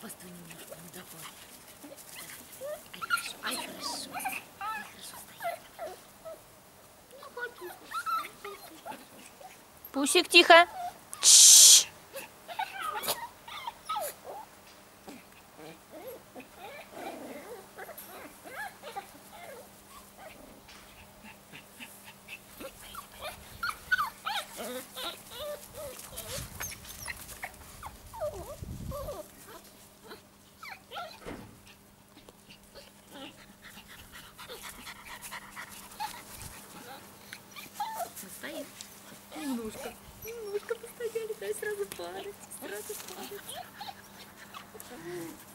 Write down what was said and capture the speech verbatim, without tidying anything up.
Постой немножко, ну давай. Ай, хорошо, ай, хорошо. Ай, хорошо стоит. Пусик, тихо. Тш. Стоим. Немножко, немножко постояли, дай сразу падать, сразу падать.